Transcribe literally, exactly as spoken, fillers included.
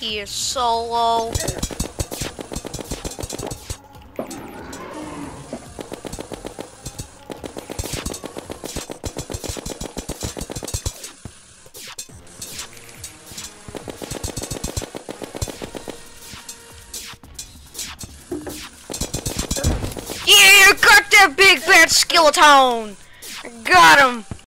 here solo. Yeah, got that big bad skeleton! I got him!